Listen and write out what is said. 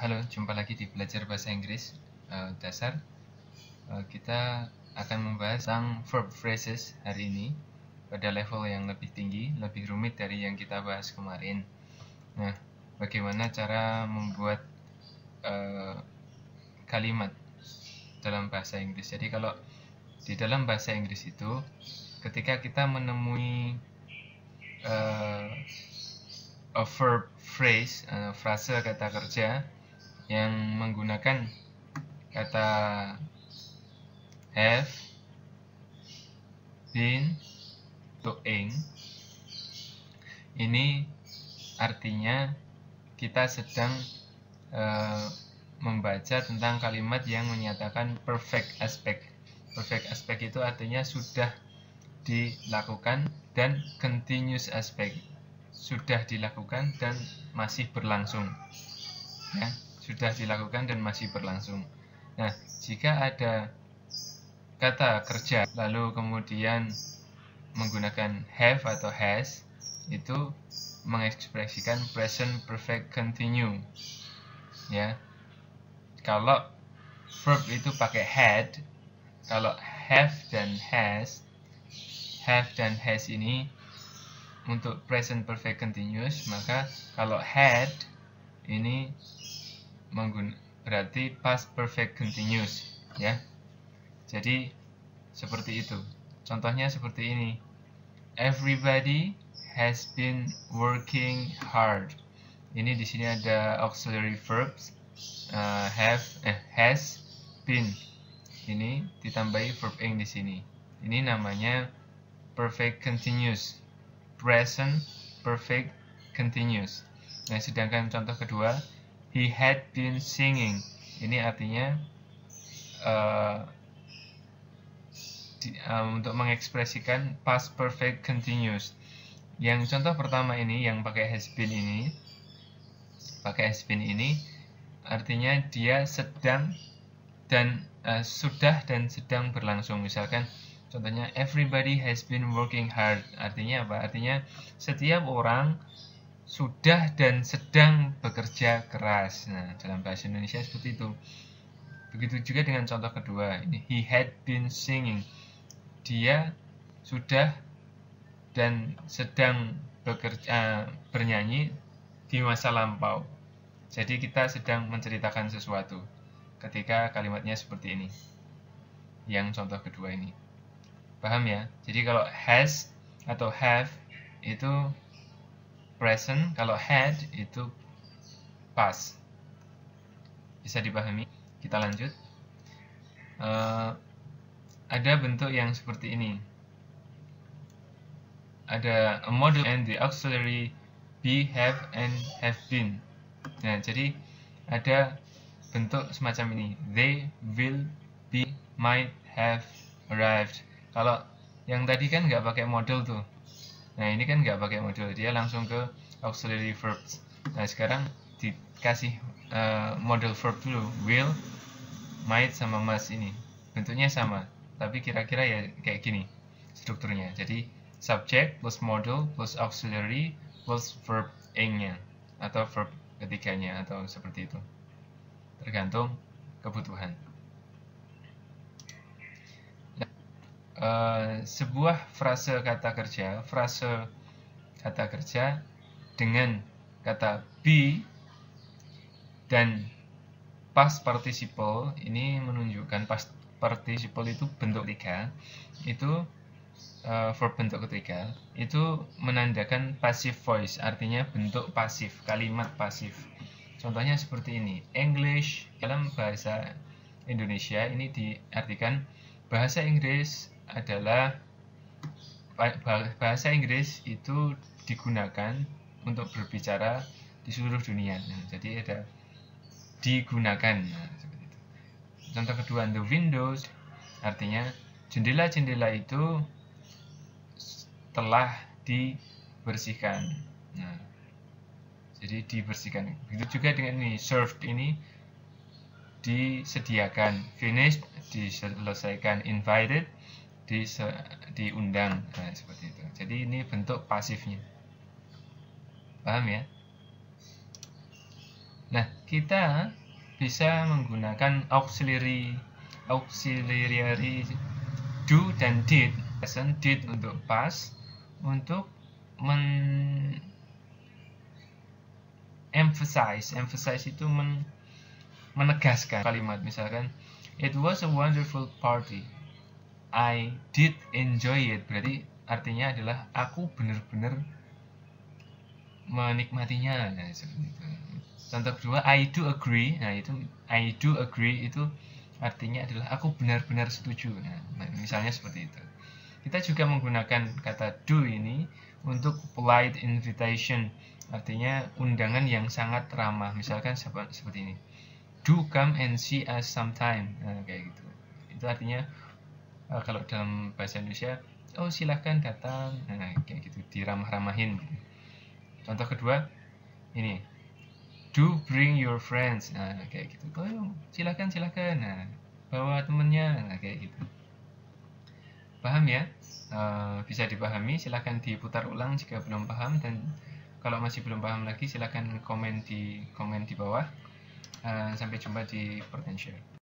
Halo, jumpa lagi di Belajar Bahasa Inggris Dasar. Kita akan membahas tentang verb phrases hari ini pada level yang lebih tinggi, lebih rumit dari yang kita bahas kemarin. Nah, bagaimana cara membuat kalimat dalam bahasa Inggris. Jadi kalau di dalam bahasa Inggris itu, ketika kita menemui a verb phrase, frase kata kerja yang menggunakan kata have, been, doing, ini artinya kita sedang membaca tentang kalimat yang menyatakan perfect aspect. Perfect aspect itu artinya sudah dilakukan, dan continuous aspect sudah dilakukan dan masih berlangsung. Ya, sudah dilakukan dan masih berlangsung. Nah, jika ada kata kerja lalu kemudian menggunakan have atau has, itu mengekspresikan present perfect continue. Ya, kalau verb itu pakai had, kalau have dan has ini untuk present perfect continuous, maka kalau had ini berarti past perfect continuous, ya. Jadi seperti itu. Contohnya seperti ini. Everybody has been working hard. Ini di sini ada auxiliary verbs, has been. Ini ditambahi verb ing di sini. Ini namanya perfect continuous, present perfect continuous. Nah, sedangkan contoh kedua, he had been singing. Ini artinya untuk mengekspresikan past perfect continuous. Yang contoh pertama ini yang pakai has been ini, artinya dia sedang dan sudah dan sedang berlangsung. Misalkan contohnya everybody has been working hard. Artinya apa? Artinya setiap orang sudah dan sedang bekerja keras. Nah, dalam bahasa Indonesia seperti itu. Begitu juga dengan contoh kedua. Ini he had been singing. Dia sudah dan sedang bernyanyi di masa lampau. Jadi kita sedang menceritakan sesuatu ketika kalimatnya seperti ini. Yang contoh kedua ini. Paham ya? Jadi kalau has atau have itu present, kalau had itu past. Bisa dipahami? Kita lanjut. Ada bentuk yang seperti ini. Ada a model and the auxiliary be, have, and have been. Nah, jadi ada bentuk semacam ini. They will be, might have arrived. Kalau yang tadi kan nggak pakai model tuh. Nah, ini kan nggak pakai model, dia langsung ke auxiliary verbs. Nah, sekarang dikasih model verb dulu. Will, might, sama must ini. Bentuknya sama, tapi kira-kira ya kayak gini strukturnya. Jadi subject plus model plus auxiliary plus verb ing-nya atau verb ketiganya atau seperti itu. Tergantung kebutuhan. Sebuah frase kata kerja dengan kata be dan past participle, ini menunjukkan past participle itu bentuk ketiga, itu verb bentuk ketiga, itu menandakan passive voice, artinya bentuk pasif, kalimat pasif. Contohnya seperti ini. English dalam bahasa Indonesia ini diartikan bahasa Inggris adalah bahasa Inggris itu digunakan untuk berbicara di seluruh dunia. Nah, jadi ada digunakan. Nah, seperti itu. Contoh kedua, the windows artinya jendela-jendela itu telah dibersihkan. Nah, jadi dibersihkan. Begitu juga dengan ini, served ini disediakan, finished diselesaikan, invited diundang. Nah, seperti itu. Jadi ini bentuk pasifnya. Paham ya? Nah, kita bisa menggunakan auxiliary do dan did. Did untuk past, untuk emphasize itu menegaskan kalimat. Misalkan, it was a wonderful party, I did enjoy it. Berarti artinya adalah aku benar-benar menikmatinya. Nah, seperti itu. Contoh kedua, I do agree. Nah, itu I do agree itu artinya adalah aku benar-benar setuju. Nah, misalnya seperti itu. Kita juga menggunakan kata do ini untuk polite invitation, artinya undangan yang sangat ramah. Misalkan seperti ini, do come and see us sometime. Nah, kayak gitu. Itu artinya kalau dalam bahasa Indonesia, oh silahkan datang. Nah, kayak gitu, diramah-ramahin. Contoh kedua ini, do bring your friends. Nah, kayak gitu. Oh, silahkan. Nah, bawa temennya. Nah, kayak gitu. Paham ya? Bisa dipahami, silahkan diputar ulang jika belum paham, dan kalau masih belum paham lagi silahkan komen di bawah. Sampai jumpa di Potential.